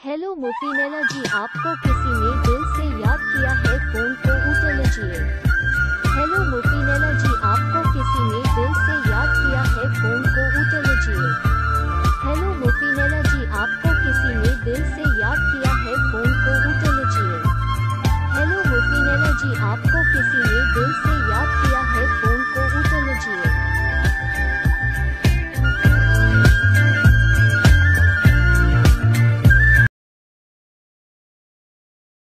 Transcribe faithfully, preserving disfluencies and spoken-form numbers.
Hello मुफीनेला जी, आपको किसी ने दिल से याद किया है, फोन को उठा लीजिए। हेलो मुफीनेला जी, आपको किसी ने दिल से याद किया है, फोन को उठा लीजिए। हेलो मुफीनेला जी, आपको किसी ने दिल से याद किया है, फोन को उठा लीजिए। हेलो मुफीनेला जी, आपको किसी ने दिल से